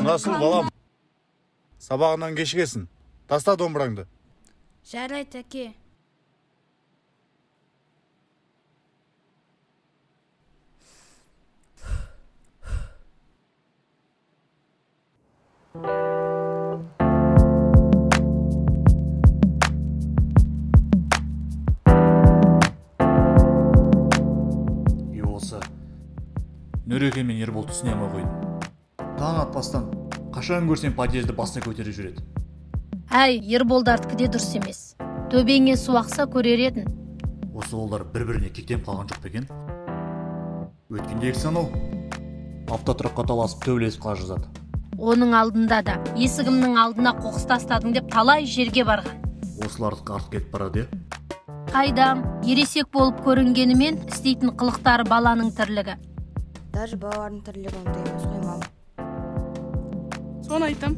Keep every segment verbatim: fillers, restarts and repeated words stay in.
Насыл балам? Сабағынан кешігесің. Таста домбыраңды. Жарайт, әке. Е болса, Нөреке мен Ербол түсіне ма қойдым. Таң атпастан, қашан көрсем подъезді басына көтеріп жүреді. Әй, Ерболдардікіде дұрыс емес. Төбеңе су ақса көрер едің. Осы олар бір-біріне кектем қалған жоқ па екен? Өткендегі санау, апта тұраққа таласып төбелесіп қала жазады. Оның алдында да, есігімнің алдына қоқыс тастадың деп талай жерге барған. Осылардық артық кетіп барады, е? Қайдам, ересек болып көрінгенімен істейтін қылықтары баланың тірлігі. Даже балалардың тірлігі ондай емес қой, мама. Соны айтам.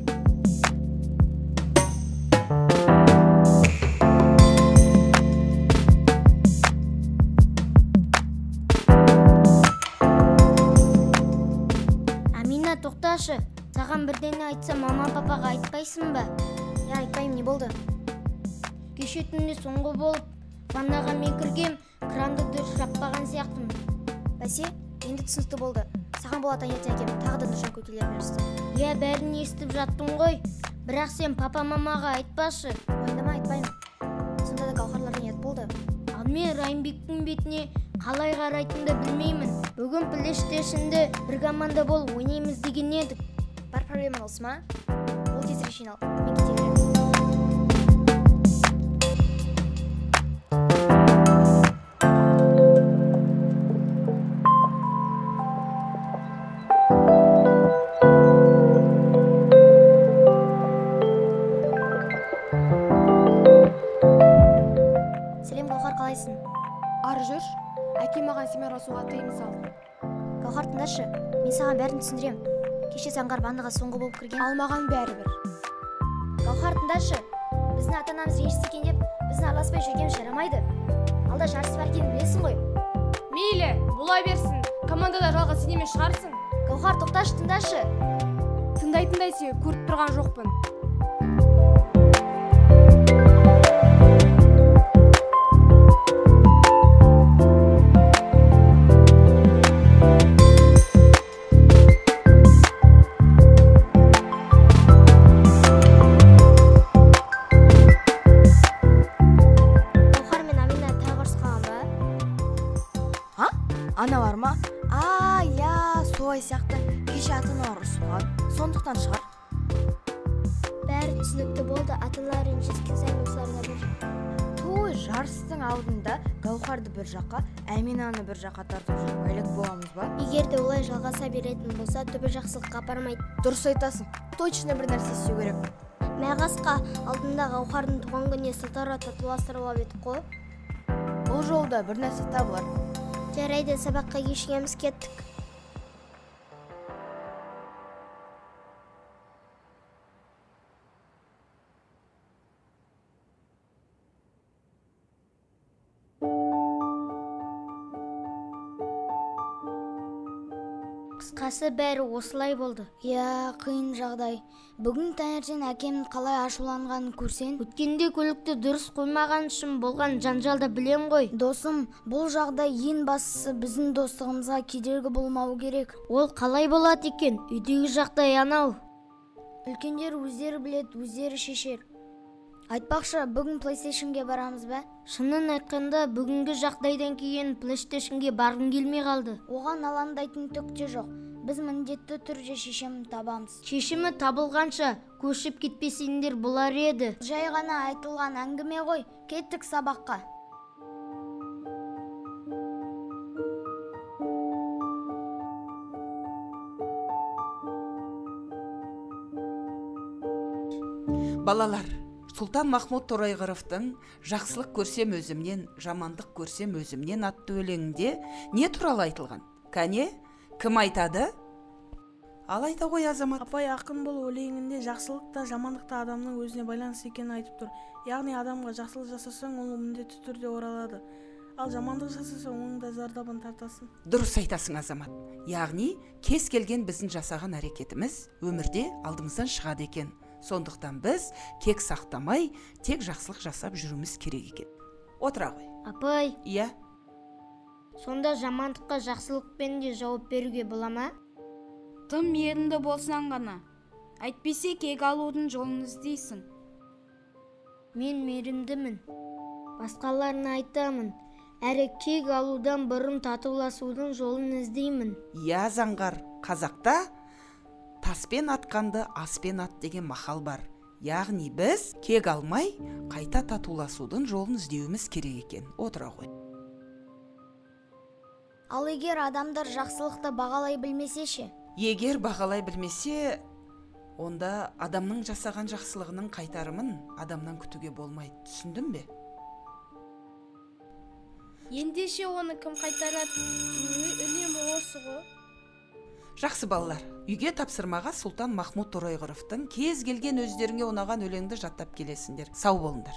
Амина, тоқташы. Саған бірдеңе айтса, мама папаға айтпайсың ба? Я айтпаймын, не болды? Кеше түнде соңғы болып, ваннаға мен кіргем, кранды дұрыс жаппаған сияқтымын. Бәсе, енді түсінікті болды. Саған болат аңертең әкем тағы да нұржан көкелерін ұрысты. Я бәрін естіп жаттың ғой. Бірақ сен папа-мамаға айтпашы. Ойындама, айтпаймын. Сонда да Гаухарлардан ұят болды. Ал мен Райымбектің бетіне қалай қарайтынды білмеймін. Бүгін плейстейшнде бір команда болып ойнаймыз деген едік. Бар проблема осы ма? Ол тез решен ал. Мен кетейін. Ары жүр, әке маған семер асуға тыйым салды. Гаухар, тыңдашы, мен саған бәрін түсіндірем. Кеше Заңғар ваннаға соңғы болып кірген. Алмаған бәрібір. Гаухар, тыңдашы, біздің ата-анамыз ренжісе екен деп, біздің араласпай жүргеніміз жарамайды. Алда жарыс бар екенін білесің ғой. Мейлі, бола берсін. Командада жалғыз сен емес шығарсың. Гаухар, тоқташы, тыңдашы. Тыңдайтындай сен көріп тұрған жоқпын. Аналар ма? А, я, солай сияқты. Кеше ата-аналар ұрысқан. Сондықтан шығар. Бәрі түсінікті болды. Ата-аналар ренжіскен сайын осыларына бір. Той, жарыстың алдында Гаухарды бір жаққа, Әминаны бір жаққа тартып жүріп айлық боламыз ба? Егер де олай жалғаса беретін болса, түбі жақсылыққа апармайды. Дұрыс айтасың. Точно бір нәрсе істеу керек. Мәғасқа алдында Гаухардың туған күніне сылтаура татуластырып едік қой. Бұл жолда бір нәрсе табылар. Жарайды, сабаққа кешігеміз, кеттік. Қысқасы бәрі осылай болды. Я, қиын жағдай. Бүгін таңертең әкемнің қалай ашуланғанын көрсең. Өткенде көлікті дұрыс қоймаған үшін болған жанжалды білем ғой. Досым, бұл жағдай ең бастысы біздің достығымызға кедергі болмауы керек. Ол қалай болады екен? Үйдегі жағдай анау. Үлкендер өздері білет, өздері шешер. Айтпақшы, бүгін плейстейшнге барамыз ба? Шынын айтқанда, бүгінгі жағдайдан кейін плейстейшнге барғым келмей қалды. Оған алаңдайтын түк те жоқ. Біз міндетті түрде шешімін табамыз. Шешімі табылғанша көшіп кетпесеңдер болар еді. Жай ғана айтылған әңгіме ғой. Кеттік сабаққа. Балалар, Сұлтан Махмұд Торайғыровтың «Жақсылық көрсем өзімнен, жамандық көрсем өзімнен» атты өлеңінде не туралы айтылған? Кәне, кім айтады? Ал айта ғой, Азамат. Апай, ақын бұл өлеңінде жақсылық та жамандық та адамның өзіне байланысты екенін айтып тұр. Яғни адамға жақсылық жасасаң, ол міндетті түрде оралады. ал жамандық жасасаң оның да зардабын тартасың. Дұрыс айтасың, Азамат. Яғни кез келген біздің жасаған әрекетіміз өмірде алдымыздан шығады екен. Сондықтан біз кек сақтамай, тек жақсылық жасап жүруіміз керек екен. Отыра ғой. Апай, Иә, сонда жамандыққа жақсылықпен де жауап беруге бола ма? Тым мейірімді болсаң ғана. Әйтпесе кек алудың жолын іздейсің. Мен мейірімдімін. Басқаларына айтамын. Әрі кек алудан бұрын татуласудың жолын іздеймін. иә заңғар. Қазақта таспен атқанды аспен ат деген мақал бар. Яғни біз кек алмай, қайта татуласудың жолын іздеуіміз керек екен. Отыра ғой. Ал егер адамдар жақсылықты бағалай білмесе ше? Егер бағалай білмесе, онда адамның жасаған жақсылығының қайтарымын адамнан күтуге болмайды. Түсіндің бе? Ендеше оны кім қайтарады? Үнемі осы ғой. Жақсы балалар, үйге тапсырмаға Сұлтан Махмұт Торайғыровтың кез келген өздеріңе ұнаған өлеңді жаттап келесіңдер. Сау болыңдар.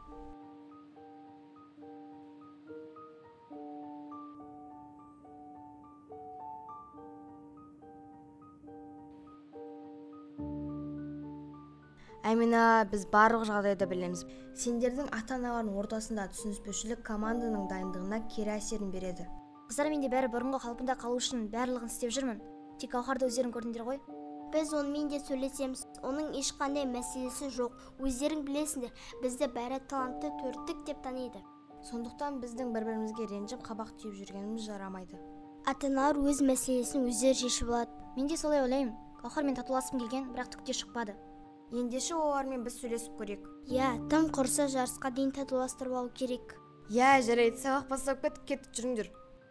Әмина, біз барлық жағдайды білеміз. Сендердің ата-аналардың ортасында түсініспеушілік команданың дайындығына кері әсерін береді. Қыздар, мен де бәрі бұрынғы қалпында қалу үшін барлығын істеп жүрмін. Тек Гауһарды өздерің көрдіңдер ғой. Біз онымен де сөйлесеміз. Оның ешқандай мәселесі жоқ. Өздерің білесіңдер, бізді бәрі талантты төрттік деп таниды. Сондықтан біздің бір-бірімізге ренжіп қабақ түйіп жүргеніміз жарамайды. Ата-аналар өз мәселесін өздері шешіп алады. Мен де солай ойлаймын. Гауһармен татуласқым келген, бірақ түк те шықпады. Ендеше олармен біз сөйлесіп көрейік. Иә, тым құрса жарысқа дейін татуластырып алу керек. Иә, жарайды, сабақ бастап кетіп кетіп жүріңдер.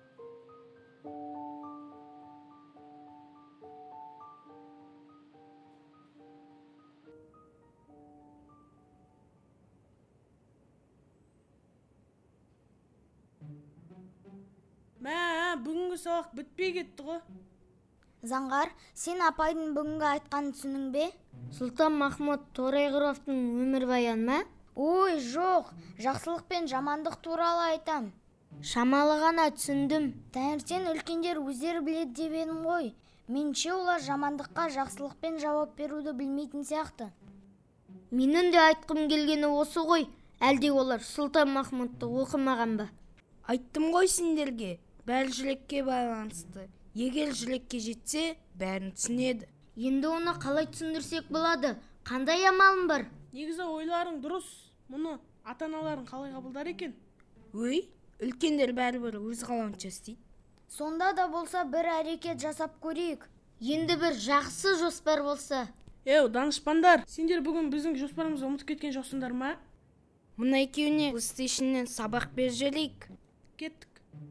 Мә, бүгінгі сабақ бітпей кетті ғой. Заңғар, сен апайдың бүгінгі айтқанын түсінің бе? Сұлтан Махмұт Торайғыровтың өмірбаян ма? Ой, жоқ, жақсылық пен жамандық туралы айтам. Шамалы ғана түсіндім. Таңертең үлкендер өздері біледі деп едім ғой. Менше олар жамандыққа жақсылықпен жауап беруді білмейтін сияқты. Менің де айтқым келгені осы ғой. Әлде олар Сұлтан Махмұтты оқымаған ба? Айттым ғой сендерге, бәрі жүрекке байланысты. Егер жүрекке жетсе, бәрін түсінеді. Енді оны қалай түсіндірсек болады? Қандай амалым бар? Негізі ойларың дұрыс. Мұны ата-аналарың қалай қабылдар екен? Өй, үлкендер бәрібір өз қалауынша істейді. Сонда да болса бір әрекет жасап көрейік. Енді бір жақсы жоспар болса. Еу, данышпандар, сендер бүгін біздің жоспарымызды ұмытып кеткен жоқсыңдар ма? Мына екеуіне PlayStation'нен сабақ беріп жіберейік. Кеттік.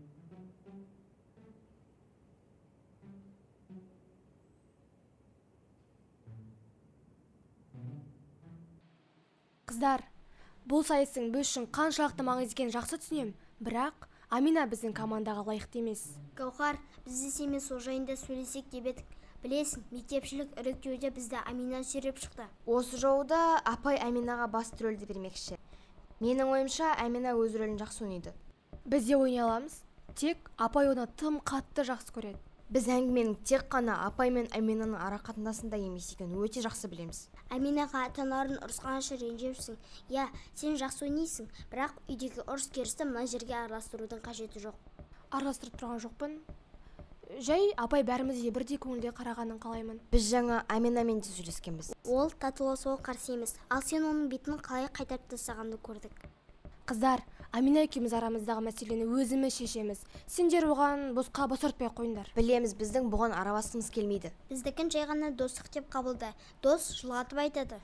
Қыздар, бұл сайыстың біз үшін қаншалықты маңызды екенін жақсы түсінемін, бірақ Амина біздің командаға лайықты емес. Гауһар, біз сенімен сол жайында сөйлесек деп едік. Білесің, мектепшілік іріктеуде бізді Амина сүйреп шықты. Осы жолда апай Аминаға басты рөлді бермекші. Менің ойымша, Амина өз рөлін жақсы ойнайды. Біз де ойнай аламыз, тек апай оны тым қатты жақсы көреді. Біз әңгіменің тек қана апай мен Аминаның ара қатынасында емес екенін өте жақсы білеміз. Аминаға ата-аналарын ұрысқанша ренжепсің. Иә, сен жақсы ойнайсың, бірақ үйдегі ұрыс-керісті мына жерге араластырудың қажеті жоқ. Араластырып тұрған жоқпын. Жай апай бәрімізге бірдей көңілде қарағанын қалаймын. Біз жаңа Аминамен де сөйлескенбіз. Ол татуласуға қарсы емес, ал сен оның бетін қалай қайтарып тастағанды көрдік. Қыздар, Амина екеуміз арамыздағы мәселені өзіміз шешеміз. Сендер оған босқа бас ұртпай қойыңдар. Білеміз, біздің бұған араласқымыз келмейді. Біздікін жай ғана достық деп қабылда. Дос жылатып айтады.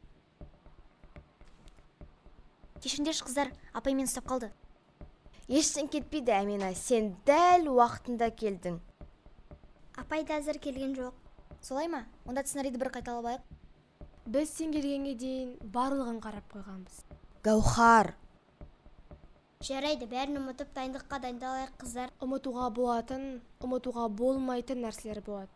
Кешіңдерші қыздар, апаймен ұстап қалды. Ештен кетпейді, Амина, сен дәл уақытында келдің. Апай да әзір келген жоқ. Солай ма? Онда сценарийді бір қайталап алайық. Біз сен келгенге дейін барлығын қарап қойғанбыз. Гауһар. Жарайды, бәрін ұмытып дайындыққа дайындалайық, қыздар. Ұмытуға болатын, ұмытуға болмайтын нәрселер болады.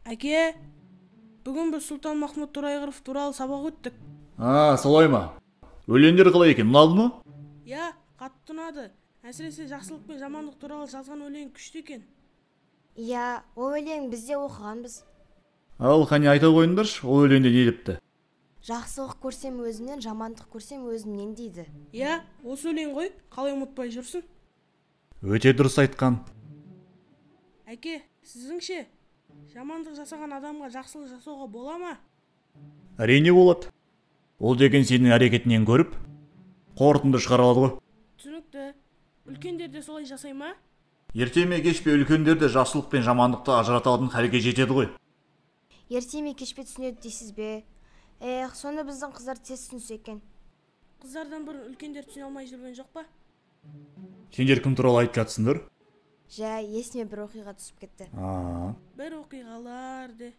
Әке, бүгін біз Сұлтан Махмұт Торайғыров туралы сабақ өттік. А, солай ма? Өлеңдер қалай екен, ұнады ма? Я, қатты ұнады. Әсіресе жақсылық пен жамандық туралы жазған өлең күшті екен. Иә, ол өлең бізде оқығанбыз. Ал қане айта қойыңдаршы, ол өлеңде не депті? Жақсылық көрсем өзімнен, жамандық көрсем өзімнен дейді. Я, осы өлең ғой, қалай ұмытпай жүрсің? Өте дұрыс айтқан. Әке, сізіңше, жамандық жасаған адамға жақсылық жасауға бола ма? Әрине болады. Ол деген сенің әрекетінен көріп, қорытынды шығара алады ғой. Түсінікті. Үлкендер де солай жасай ма? Ерте ме кеш пе үлкендер де жақсылық пен жамандықты ажырата алатын халге жетеді ғой. Ерте ме кеш пе түсінеді дейсіз бе? Эх, соны біздің қыздар тез түсінсе екен. Қыздардан бұрын үлкендер түсіне алмай жүрген жоқ па? Сендер кім туралы айтып жатсыңдар? Жә, есіме бір оқиға түсіп кетті. А. Бір оқиғалар де.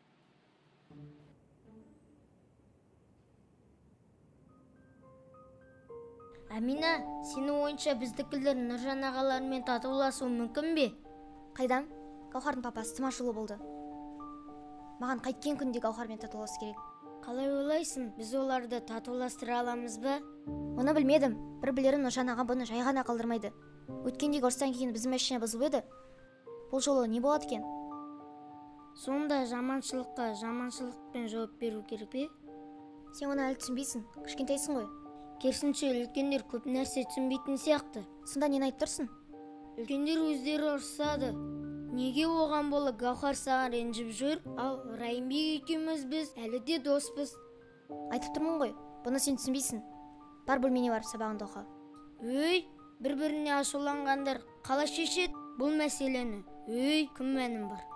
Амина, сені ойынша біздікілер Нұржан ағаларымен татуласуы мүмкін бе? Қайдан? Гаухардың папасы Тымашұлы болды. Маған қайткен күнде Гаухармен татуласу керек. Қалай ойлайсың, біз оларды татуластыра аламыз ба? Оны білмедім. Бір білерім Нұржан аға бұны жай ғана қалдырмайды. Өткендегі ұрыстан кейін біздің машина бұзылып еді. Бұл жолы не болады екен? Сонда жаманшылыққа жаманшылықпен жауап беру керек пе? Сен оны әлі түсінбейсің, кішкентайсың ғой. Керісінше үлкендер көп нәрсе түсінбейтін сияқты. Сонда нені айтып тұрсың? Үлкендер өздері ұрсады. Неге оған болы Гаухар саған ренжіп жүр, ал Райымбек екеуміз біз әлі де доспыз. Айтып тұрмын ғой, бұны сен түсінбейсің. Бар бөлмеңе барып сабағыңды оқы. Өй, бір-біріне ашуланғандар қалай шешеді бұл мәселені? Өй, кім мәнім бар?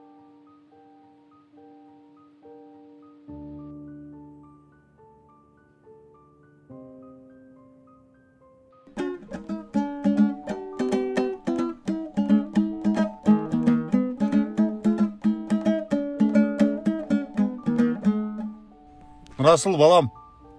Расыл балам.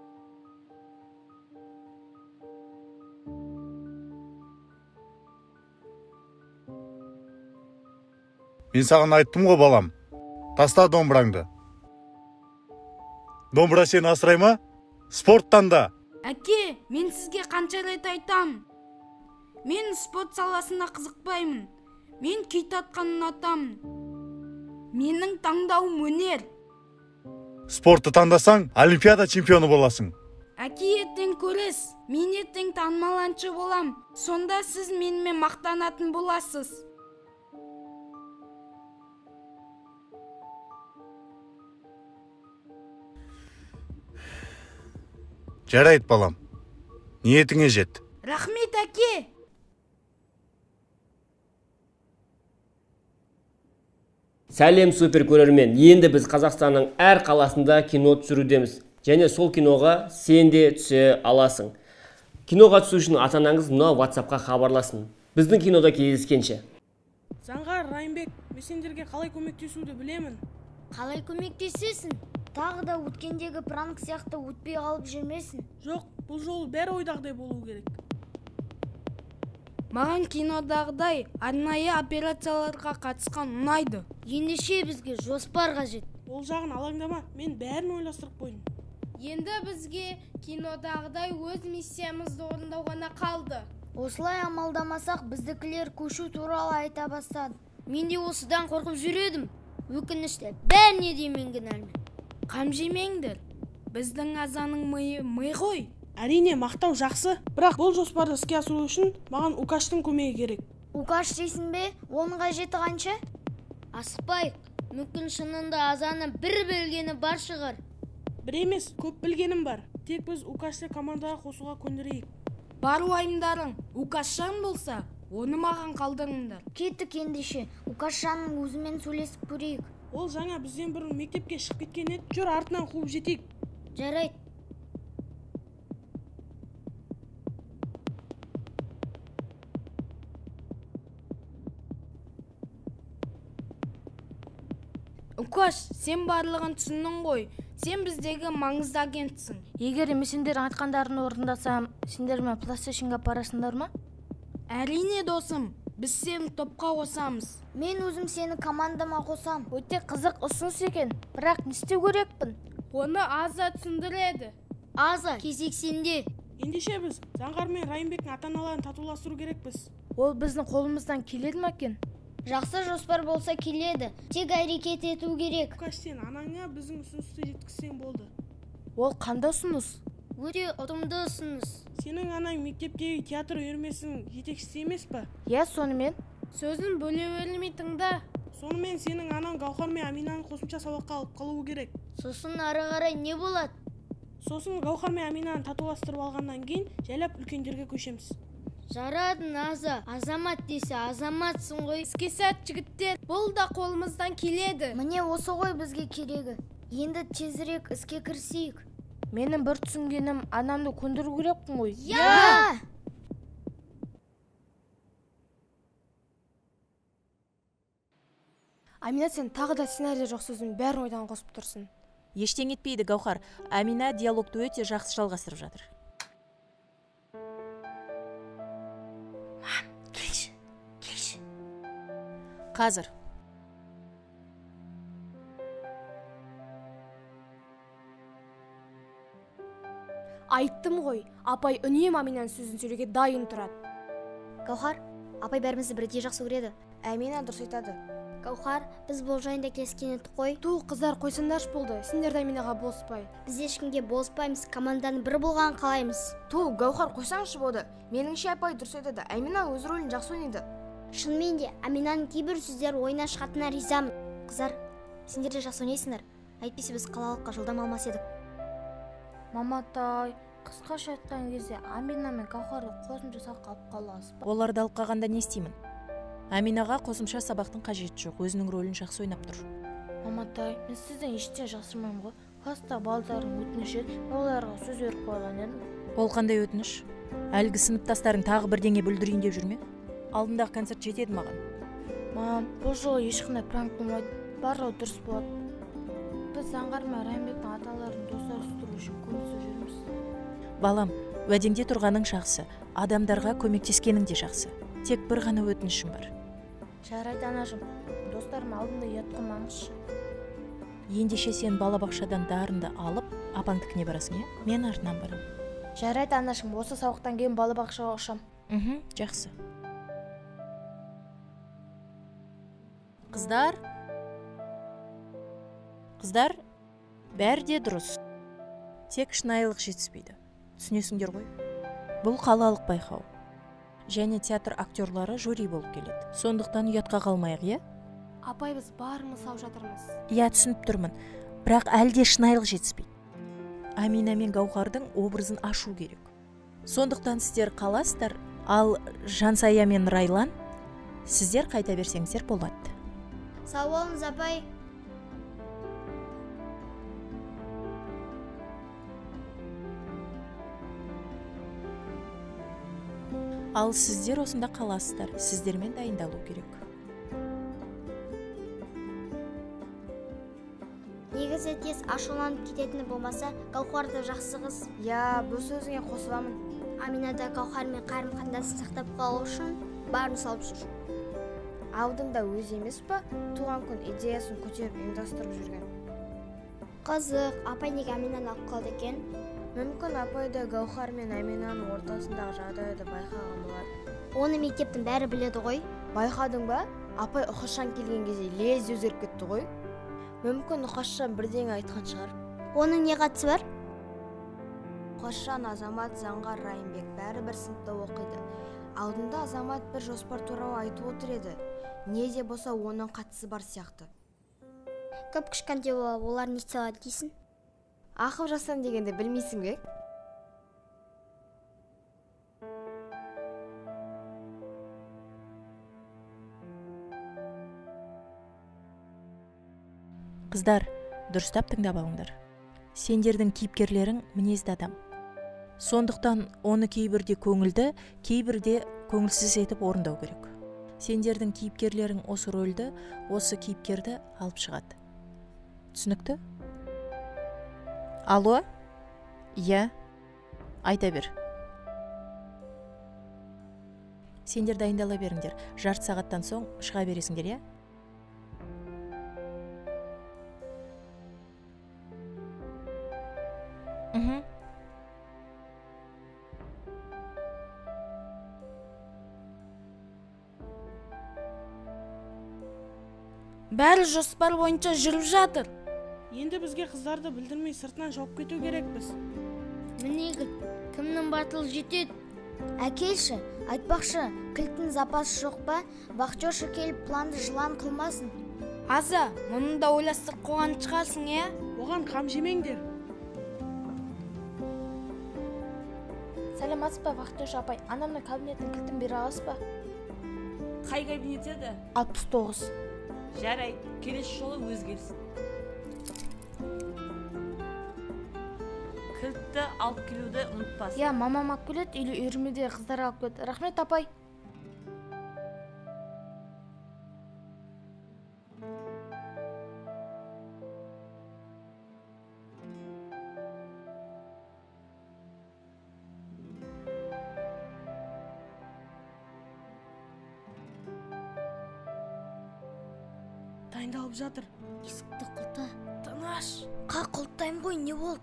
Мен саған айттым ғой балам. Таста домбыраңды. Домбыра сені асырай ма? Спорттан да. Әке, мен сізге қанша рет айтам. Мен спорт саласына қызықпаймын. Мен күй татқанын ұнатамын. Менің таңдауым өнер. Спортты таңдасаң, олимпиада чемпионы боласың. Әке, ертең көрес. Мен ертең танымал әнші болам. Сонда сіз менімен мақтанатын боласыз. Жарайды балам. Ниетіңе жет. Рахмет, әке. Сәлем супер көрермен. Енді біз Қазақстанның әр қаласында кино түсірудеміз. Және сол киноға сен де түсе аласың. Киноға түсу үшін ата-анаңыз мына WhatsApp-қа хабарласын. Біздің кинода кездескенше. Заңғар, Райымбек, мен сендерге қалай көмектесуді білемін. Қалай көмектесесің? Тағы да өткендегі пранк сияқты өтпей қалып жүрмесін. Жоқ, бұл жолы бәрі ойдағыдай болу керек. Маған кинодағыдай арнайы операцияларға қатысқан ұнайды. Ендеше бізге жоспар қажет. Ол жағын алаңдама, мен бәрін ойластырып қойдым. Енді бізге кинодағыдай өз миссиямызды орындау ғана қалды. Осылай амалдамасақ, біздікілер көшу туралы айта бастады. Мен де осыдан қорқып жүредім. Өкінішті, бәріне де мен кінәлімін. Қам жемеңдер. Біздің азаның миы мый ғой. Әрине, мақтау жақсы, бірақ бұл жоспарды іске асыру үшін маған Укаштың көмегі керек. Укаш дейсің бе? Оның қажеті қанша? Асықпайық, мүмкін шынында азаны бір білгені бар шығар. Бір емес, көп білгенім бар. Тек біз Укашты командаға қосуға көндірейік. Бар уайымдарың, Укашжан болса, оны маған қалдырыңдар. Кеттік ендеше, Укашжанның өзімен сөйлесіп көрейік. Ол жаңа бізден бұрын мектепке шығып кеткен еді, жүр артынан қуып жетейік. Жарайды. Укаш, сен барлығын түсіндің ғой. Сен біздегі маңызды агентсің. Егер мен сендердің айтқандарын орындасам, сендер ме PlayStation'ға апарасыңдар ма? Әрине досым. біз сені топқа қосамыз. Мен өзім сені командама қосам. Өте қызық ұсыныс екен, бірақ не істеу керекпін? Оны Аза түсіндіреді. Аза, кезек сенде. Ендеше біз Заңғар мен Райымбектің ата-аналарын татуластыру керекпіз. Ол біздің қолымыздан келеді ме екен? Жақсы жоспар болса келеді. Тек әрекет ету керек. Лукаш, сен анаңа біздің ұсынысты жеткізсең болды. Ол қандай ұсыныс? Өте ұтымды ұсыныс. Сенің анаң мектептегі театр үйірмесінің жетекшісі емес па? Иә, сонымен. Сөзін бөле бермей тыңда. Сонымен сенің анаң Гаухар мен Аминаны қосымша сабаққа алып қалуы керек. Сосын ары қарай не болады? Сосын Гаухар мен Аминаны татуластырып алғаннан кейін жайлап үлкендерге көшеміз. Жарадың, Аза. Азамат десе азаматсың ғой. Іске сәт, жігіттер. Бұл да қолымыздан келеді. Міне осы ғой бізге керегі. Енді тезірек іске кірісейік. Менің бір түсінгенім, анамды көндіру керекпін ғой. Иә! Амина, сен тағы да сценарий жоқ сөздің бәрін ойдан қосып тұрсың. Ештеңе етпейді, Гаухар. Амина диалогты өте жақсы жалғастырып жатыр. Мам, келші, келші. Қазір. Айттым ғой, апай үнемі Аминаның сөзін сөйлеуге дайын тұрады. Гаухар, апай бәрімізді бірдей жақсы көреді. Амина дұрыс айтады. Гаухар, біз бұл жайында келіскен едік қой. Ту, қыздар, қойсаңдаршы болды. Сендер де Аминаға болыспай. Біз ешкімге болыспаймыз, команданың бір болғанын қалаймыз. Ту, Гаухар, қойсаңшы болды. Меніңше апай дұрыс айтады. Амина өз рөлін жақсы ойнайды. Шынымен де Аминаның кейбір сөздері ойына шығатынына ризамын. Қыздар, сендер де жақсы ойнайсыңдар. Әйтпесе біз қалалыққа жолдама алмас едік. Маматай, қысқаша айтқан кезде Амина мен Гаухарды қосымша сабаққа алып қаласыз ба? Оларды алып қалғанда не істеймін? Аминаға қосымша сабақтың қажеті жоқ, өзінің рөлін жақсы ойнап тұр. Маматай, мен сізден ештеңе жасырмаймын ғой. Класста балдарың өтініш еді, оларға сөз беріп қойған едім. Ол қандай өтініш? Әлгі сыныптастарың тағы бірдеңе бүлдірейін деп жүрме? Алдындағы концерт жетеді маған. Мам, бұл жолы ешқандай пранк болмайды. Барлығы дұрыс болады. Біз Заңғар мен Райымбектің аталарын достастыру үшін көмектесіп жүрміз. Балам, уәдеңде тұрғаның жақсы, адамдарға көмектескенің де жақсы. Тек бір ғана өтінішім бар. Жарайды, анашым. Достарым алдында ұят қылмаңызшы. Ендеше сен балабақшадан дарынды алып, апаңдікіне барасың, е? Мен артынан барам. Жарайды, анашым. Осы сабақтан кейін балабақшаға ұшам. Үхі, жақсы. Қыздар? Қыздар, бәрі де дұрыс. Тек шынайылық жетіспейді. Түсінесіңдер ғой? Бұл қалалық байқау. Және театр актерлары жюри болып келеді. Сондықтан ұятқа қалмайық, е? Апай, біз барымыз салып жатырмыз. Иә, түсініп тұрмын. Бірақ әлде шынайылық жетіспейді. Амина мен Гаухардың образын ашу керек. Сондықтан сіздер қаласыздар, ал Жансая мен Райлан сіздер қайта берсеңіздер болады. Сау болыңыз, апай. Ал сіздер осында қаласыздар, сіздермен дайындалу керек. Негізі тез ашуланып кететіні болмаса, Гаухар да жақсы қыз. Я, бұл сөзіңе қосыламын. Амина да Гаухармен қарым қатынасын сақтап қалу үшін барын салып жүр. Алдында өз емес па, туған күн идеясын көтеріп ұйымдастырып жүрген. Қызық, апай неге Аминаны алып қалды екен? Мүмкін апай да Гаухар мен Аминаның ортасындағы жағдайды байқаған болар. Оны мектептің бәрі біледі ғой. Байқадың ба? Апай ұқашан келген кезде лезде өзгеріп кетті ғой. Мүмкін ұқашан бірдеңе айтқан шығар. Оның не қатысы бар? Ұқашан, Азамат, Заңғар, Райымбек бәрі бір сыныпта оқиды. Алдында Азамат бір жоспар туралы айтып отыр еді. Не де болса оның қатысы бар сияқты. Көп кішкентай олар не істей алады дейсің? Ақыл жасан дегенде білмейсің бе? Қыздар, дұрыстап тыңдап алыңдар. Сендердің кейіпкерлерің мінезді адам. Сондықтан оны кейбірде көңілді, кейбірде көңілсіз етіп орындау керек. Сендердің кейіпкерлерің осы рөлді, осы кейіпкерді алып шығады. Түсінікті? Алло? Иә, айта бер. Сендер дайындала беріңдер. Жарты сағаттан соң шыға бересіңдер, иә? Мхм. Бәрі жоспар бойынша жүріп жатыр. Енді бізге қыздарды білдірмей сыртынан жауып кету керекпіз. Мінегі, кімнің батыл жетеді? Әкелші, айтпақшы, кілттің запасы жоқ па? Вахтерша келіп планды жылан қылмасын. Аза, мұны да ойластырып қойған шығарсың, е? Оған қам жемеңдер. Сәлематсыз ба, Вахтерша апай? Анамның кабинеттің кілтін бере аласыз ба? Қай кабинет еді? алпыс тоғыз. Жарай, келесі жолы өзгерсін. Кілтті алып келуді ұмытпасын. Я, мамам алып келеді, или үйірмеде қыздар алып келеді. Рахмет апай. Дайындалып жатыр. Есікті құлта. Тыныш. Қа құлттайым ғой, не болды?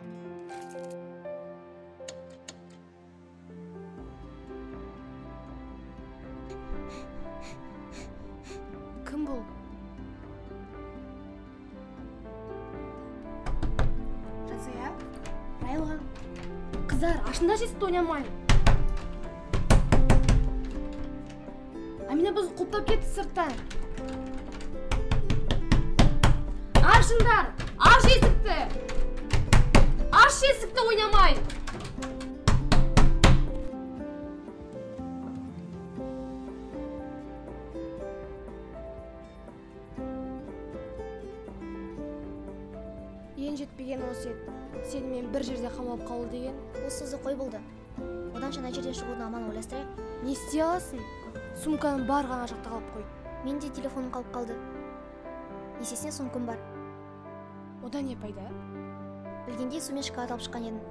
Кім бұл? Жазия, Райлан. Қыздар, ашында жесті ойнамайын. Амина біз құлттап кетті сырттан. Ашындар, аш есікті. Аш есікті ойнамайын. Ең жетпеген осы еді. Сені мен бір жерде қамалып қалу деген. Ол сөзі қой болды. Одан жаңа жерден шығуды аман ойластырайық. Не істей аласың? Сумканың бар ғана жақта қалып қой. Мен де телефоным қалып қалды. Есесіне сумкам бар. Одан не пайда? Білгенде сумен шоколад алып шыққан едім.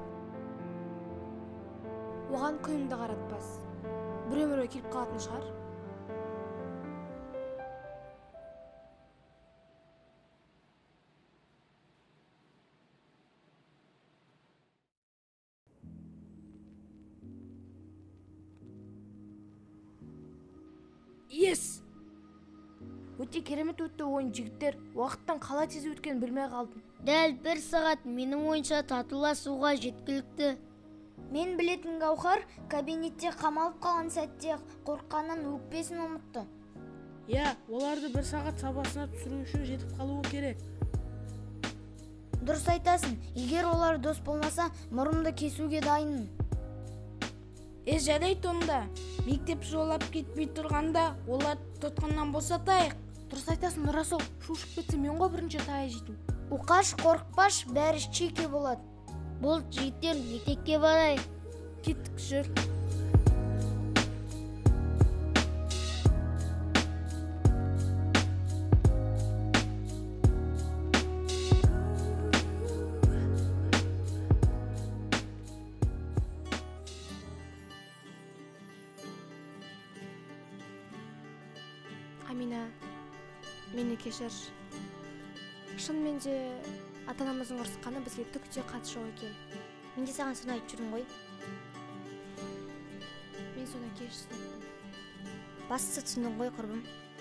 Оған күнімді қаратпас. Біреу-міреу келіп қалатын шығар. Ес! Өте керемет өтті ойын, жігіттер. Уақыттан қалай тез өткенін білмей қалдым. Дәл бір сағат менің ойынша татуласуға жеткілікті. Мен білетін Гаухар кабинетте қамалып қалған сәтте қорққаннан өкпесін ұмытты. Я, оларды бір сағат сабасына түсіру үшін жетіп қалуы керек. Дұрыс айтасың, егер олар дос болмаса, мұрымды кесуге дайынмын. Е, жарайды онда. Мектеп жолап кетпей тұрғанда олар тұтқыннан босатайық. Дұрыс айтасың, Нұрасыл. Шушып кетсе мен ғой бірінші тая жейтін. Уқаш, қорықпаш, бәрі чеке болады. Бұл жігіттер мектепке барайық. Кеттік, жүр. Амина, мені кешір. Шынымен де ата-анамыздың ұрысқаны бізге түк те қатысы жоқ екен. Мен де саған соны айтып жүрмін ғой. Мен соны кешірсін. Бастысы түсіндің ғой, құрбым.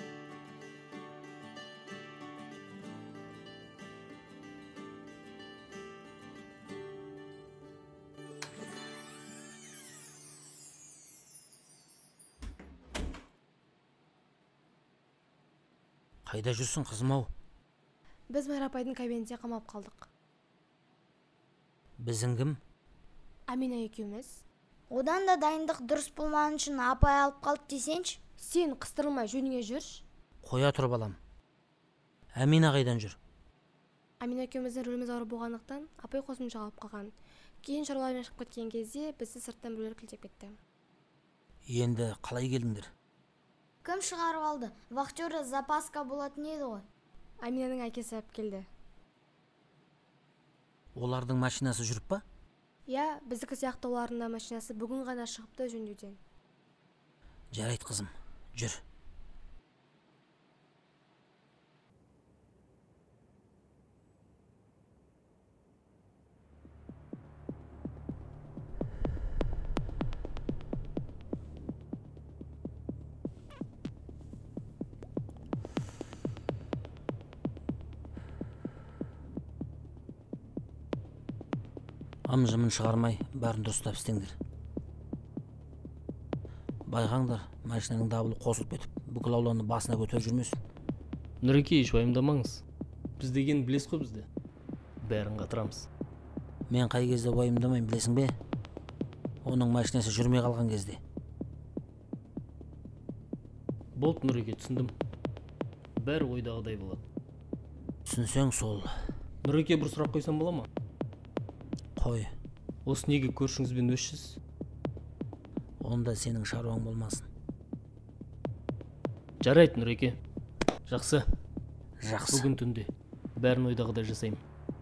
Қайда жүрсің, қызым-ау? Біз Майра апайдың кабинетіне қамалып қалдық. Біздің кім? Амина екеуміз. Одан да дайындық дұрыс болмаған үшін апай алып қалды десеңші. Сен қыстырылмай жөніңе жүрші. Қоя тұр балам. Амина қайдан жүр? Амина екеуміздің рөліміз ауыр болғандықтан апай қосымша алып қалған. Кейін шаруалармен шығып кеткен кезде бізді сырттан біреулер кілтеп кетті. Енді қалай келдіңдер? Кім шығарып алды? Вахтері запаска болатын еді ғой. Аминаның әкесі алып келді. Олардың машинасы жүріп па? Я, біздікі сияқты олардың да машинасы бүгін ғана шығыпты жөндеуден. Жарайт қызым, жүр. Ам-жымын шығармай, бәрін дұрыстап істеңдер. Байқаңдар, машинаның дабылы қосылып кетіп, бүкіл ауланы басына көтеріп жүрмесін. Нұреке, еш уайымдамаңыз. Біз деген білесіз ғой бізді. Бәрін қатырамыз. Мен қай кезде уайымдамайым, білесің бе? Оның машинасы жүрмей қалған кезде. Болды, Нұреке, түсіндім. Бәрі ойдағыдай болады. Түсінсең сол. Нұреке, бір сұрақ қойсам бола ма? Қой. Осы неге көршіңізбен өшсіз? Онда сенің шаруаң болмасын. Жарайды, Нұреке. Жақсы. Жақсы. Бүгін түнде бәрін ойдағыдай жасаймын.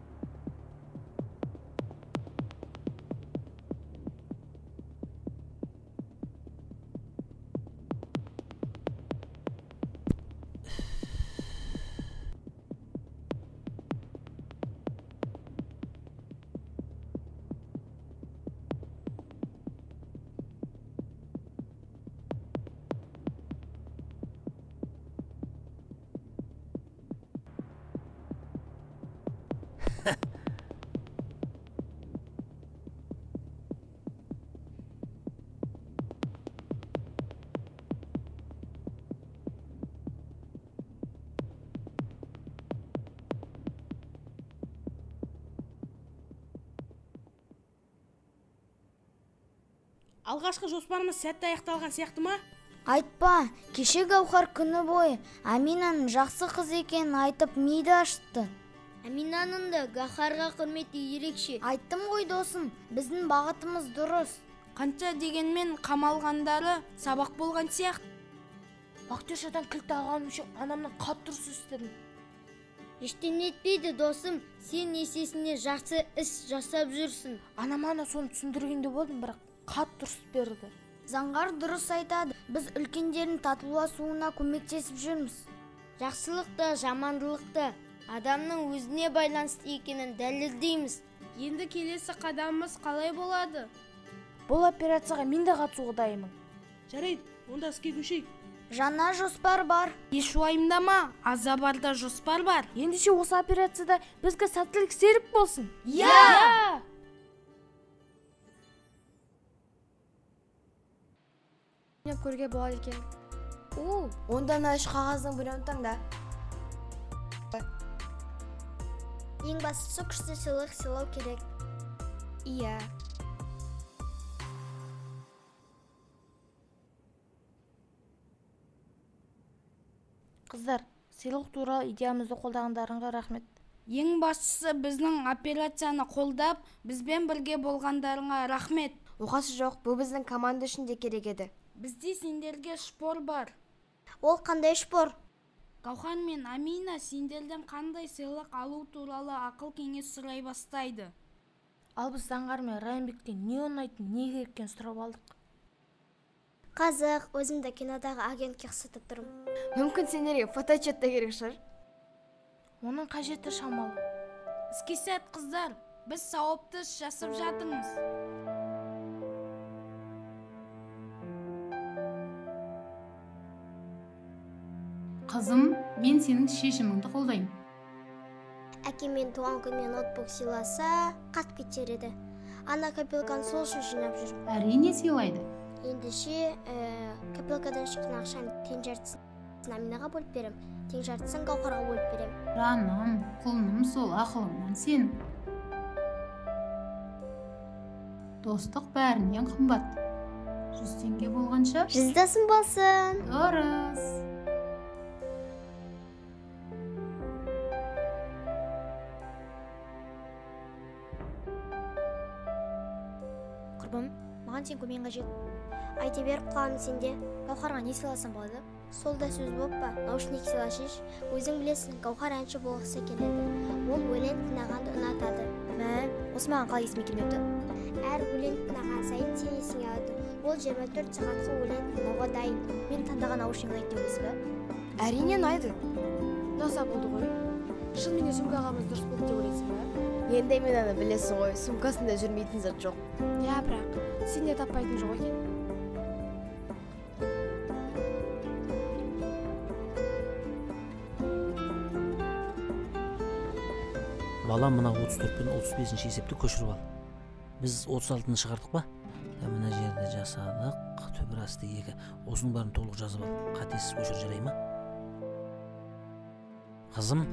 Алғашқы жоспарымыз сәтті аяқталған сияқты ма? Айтпа, кеше Гаухар күні бойы Аминаның жақсы қыз екенін айтып миды ашытты. Аминаның да Гаухарға құрметі ерекше. Айттым ғой досым, біздің бағытымыз дұрыс. Қанша дегенмен қамалғандары сабақ болған сияқты. Бақтешадан кілт алғаным үшін анамның қатты ұрыс естідім. Ештеңе етпейді досым, сен есесіне жақсы іс жасап жүрсің. Анам ана соны түсіндіргенде болдым, бірақ қатты ұрыс берді. Заңғар дұрыс айтады, біз үлкендердің татуласуына көмектесіп жүрміз. Жақсылық та, жамандылық та адамның өзіне байланысты екенін дәлелдейміз. Енді келесі қадамымыз қалай болады? Бұл операцияға мен де қатысуға дайынмын. Жарайды, онда іске көшейік. Жаңа жоспар бар. Еш уайымдама, Азабарда жоспар бар. Ендеше осы операцияда бізге сәттілік серік болсын. Иә! Көрге болады екен. О, онда мына үш қағаздың біреуін таңда. Ең бастысы күшті сыйлық сыйлау керек. Иә. Қыздар, сыйлық туралы идеямызды қолдағандарыңға рахмет. Ең бастысы біздің операцияны қолдап, бізбен бірге болғандарыңа рахмет. Оқасы жоқ, бұл біздің команда үшін де керек еді. Бізде сендерге шпор бар. Ол қандай шпор? Гаухар мен Амина сендерден қандай сыйлық алу туралы ақыл кеңес сұрай бастайды. Ал біз Заңғар мен Райымбектен не ұнайтын, не кереккен сұрап алдық. Қазық, өзімді кинодағы агентке ұқсатып тұрмын. Мүмкін сендерге фотоотчет та керек шығар. Оның қажеті шамалы. Іске сәт қыздар, біз сауапты іс жасап жатырмыз. Қызым, мен сенің шешіміңді қолдаймын. Әкемен туған күнмен ноутбук сыйласа, қатып кетер еді. Ана копилканы сол үшін жинап жүр. Әрине сыйлайды. Ендеше, копилкадан шыққан ақшаны тең жартысын Аминаға бөліп берем, тең жартысын Гаухарға бөліп берем. Жаным, құлыным сол ақылыңнан сен. Достық бәрінен қымбат. Жүз теңге болғанша Жүздесін болсын. Дұрыс. Құрбым, маған сен көмең қажет. Айта беріп қалғаны сенде. Гаухарға не сыйласам болады? Сол да сөз болып па? Наушник сыйлашыш. Өзің білесің, Гаухар әнші болғысы келеді. Ол өлең тыңдағанды ұнатады. Мә, осы маған қалай есіме келмепті? Әр өлең тыңдаған сайын сен есіңе алады. ол жиырма төрт сағатқа өлең тыңдауға дайын. Мен таңдаған наушнигіңді айтты ойлайсыз ба? Әрине ұнайды. Ұнаса болды ғой. Шынымен сумка ағамыз дұрыс болды деп ойлайсың ба? Енді мен аны білесің ғой, сумкасында жүрмейтін зат жоқ. Я, бірақ сен де таппайтын жоқ екен. Бала мына отыз төрт пен отыз бесінші есепті көшіріп ал. Біз отыз алтыны шығардық па? Мына жерде жасадық, төбір асты екі. Осының барын толық жазып ал. Қатесіз көшір, жарай ма? Қызым,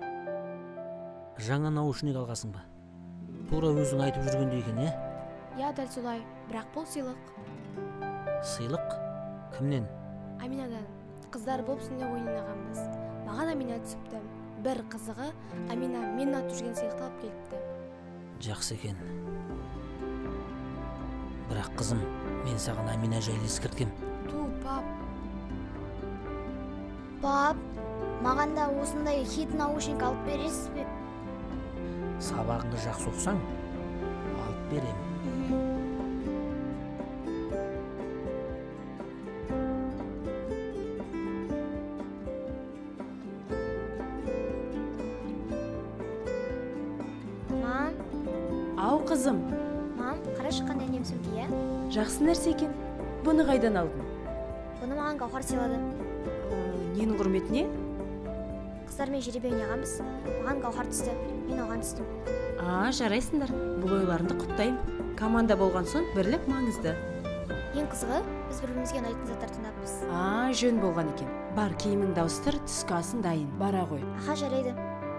жаңа наушник алғасың ба? Тура өзің айтып жүргенде екен, е? Я, дәл солай, бірақ бұл сыйлық. Сыйлық? Кімнен? Аминадан. Қыздар болып сүнде ойнағанбыз. Маған Амина түсіпті. Бір қызығы, Амина мен атып жүрген сыйлықты алып келіпті. Жақсы екен. Бірақ қызым, мен саған Амина жайлы ескерткем. Ту, пап. Пап, маған да осындай хит наушник алып бересіз бе? Сабағыңды жақсы оқысаң, алып берем. Мам, Ау қызым, мам, қарашы қандай әдемі сөмке, иә? жақсы нәрсе екен. Бұны қайдан алдың? Бұны маған Гаухар сыйлады. Ненің құрметіне? Қыздармен жеребе ойнағанбыз. Маған Гаухар түсті, мен оған түстім. А, жарайсыңдар. Бұл ойларыңды құптаймын. Команда болған соң бірлік маңызды. Ең қызығы, біз бір-бірімізге ұнайтын заттар тыңдаппыз. А, жөн болған екен. Бар, киіміңді ауыстыр, түскі асың дайын. Бара ғой. Аха, жарайды.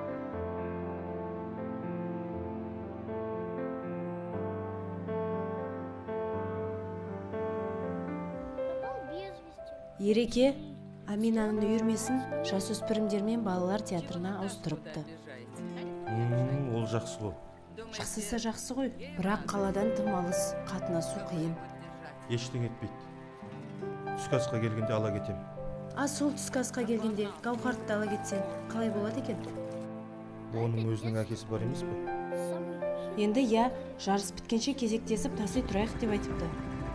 Ереке, Аминаның үйірмесін жасөспірімдер мен балалар театрына ауыстырыпты. Ол жақсы ғой. Жақсысы жақсы ғой, бірақ қаладан тым алыс, қатынасу қиын. Ештеңе етпейді. Түскі асқа келгенде ала кетем. А сол түскі асқа келгенде Гаухарды ала кетсең, қалай болады екен? Оның өзінің әкесі бар емес пе? Енді я, жарыс біткенше кезектесіп таси тұрайық деп айтыпты.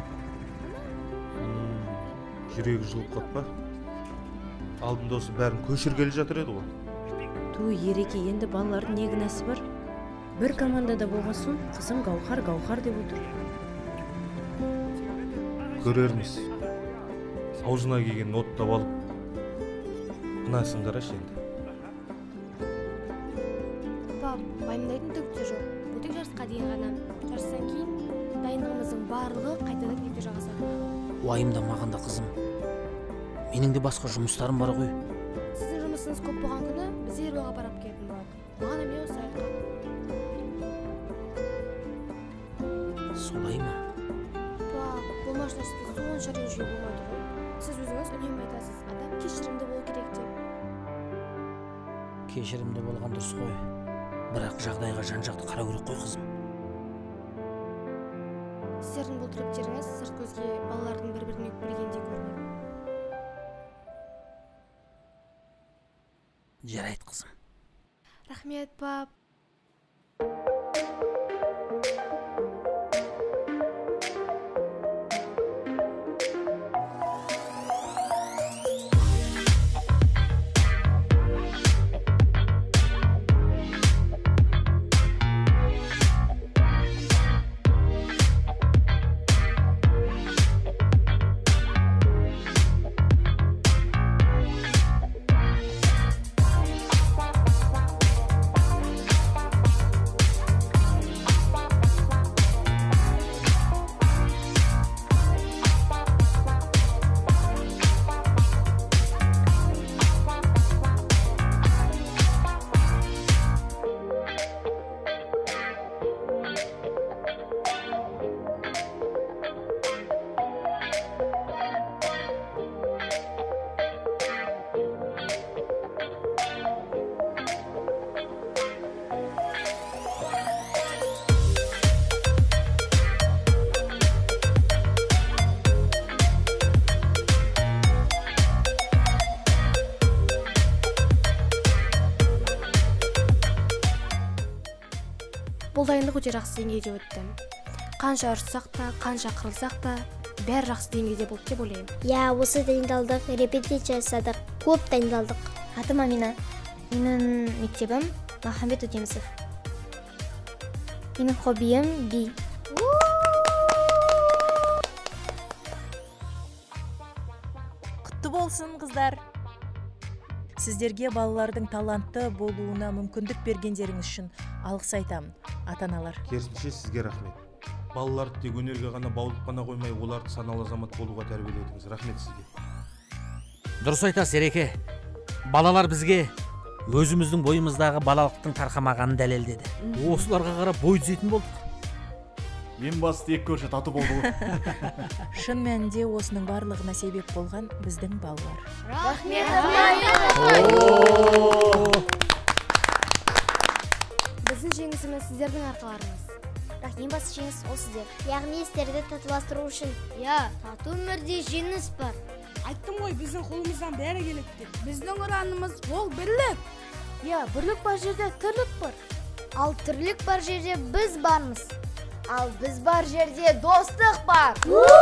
Жүрегі жылып қатпа. Алдында осы бәрін көшіргелі жатыр еді ғой. Ту, Ереке, енді балалардың не кінәсі бар? Бір командада болған соң қызым Гаухар Гаухар деп отыр. Көрерміз. Аузына келген оттап алып мынасын қарашы енді. Пап, уайымдайтын түк те жоқ. Бұл тек жарысқа дейін ғана. Жарыстан кейін дайындығымыздың барлығы қайтадан кету жалғасады. Уайымдамағанда қызым. Менің де басқа жұмыстарым бар ғой. Сіздің жұмысыңыз көп болған күні біз Ерболға барып келетін болады. Маған Амина осылай айтқан. Солай ма? Пап, болмаш нәрсеге сонша ренжуге болмайды ғой. Сіз өзіңіз үнемі айтасыз, адам кешірімді болу керек деп. Кешірімді болған дұрыс қой. Бірақ жағдайға жан-жақты қарау керек қой қызым. Сіздердің бұл тіректеріңіз сырт көзге балалардың бір-біріне өкпелегендей көрінеді. Жарайды қызым. Рахмет, пап. Бұл дайындық өте жақсы деңгейде өтті. Қанша ұрыссақ та, қанша қырылсақ та, бәрі жақсы деңгейде болды деп ойлаймын. Я, осы дайындалдық, репетиция жасадық, көп дайындалдық. Атым Амина. Менің мектебім Махамбет Өтемісов. Менің хоббиім би. Құтты болсын, қыздар. Сіздерге балалардың талантты болуына мүмкіндік бергендеріңіз үшін алғыс айтамын, ата-аналар. Керісінше сізге рахмет. Балаларды тек өнерге ғана баулып қана қоймай, оларды саналы азамат болуға тәрбиеледіңіз. Рахмет сізге. Дұрыс айтасыз, Ереке. Балалар бізге өзіміздің бойымыздағы балалықтың тарқамағанын дәлелдеді. Осыларға қарап бой түзейтін болдық. Ең басты екі көрші тату болды ғой. Шын мәнінде осының барлығына себеп болған біздің балалар. Рахмет. Біздің жеңісіміз сіздердің арқаларыңыз. Бірақ ең басты жеңіс ол сіздер. Яғни істерді татуластыру үшін. Я, тату өмірде жеңіс бар. Айттым ғой, біздің қолымыздан бәрі келеді деп. Біздің ұранымыз ол бірлік. Я, бірлік бар жерде тірлік бар. Ал тірлік бар жерде біз бармыз. Ал біз бар жерде достық бар.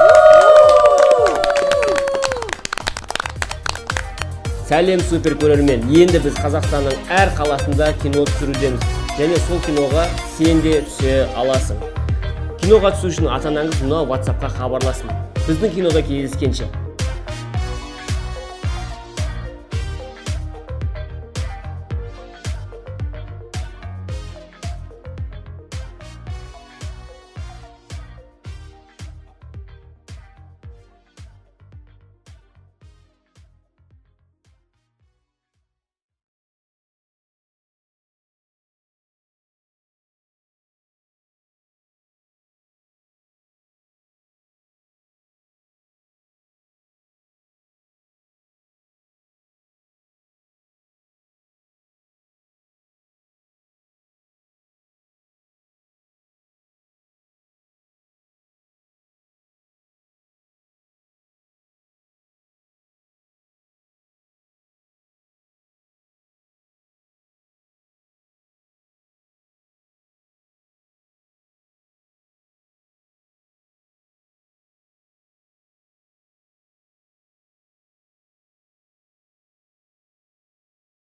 Сәлем супер көрермен. Енді біз Қазақстанның әр қаласында кино түсірудеміз. Және сол киноға сен де түсе аласың. Киноға түсу үшін ата-анаңыз мына WhatsApp-қа хабарласын. Біздің кинода кездескенше.